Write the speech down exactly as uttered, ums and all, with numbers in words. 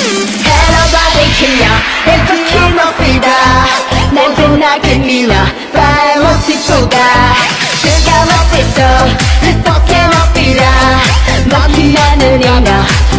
Nobody can know if I keep my feet up 날 빛나게 밀어 발못이 쏟아 수가 없겠어 어떻게 못 빌어 먹기만은 이너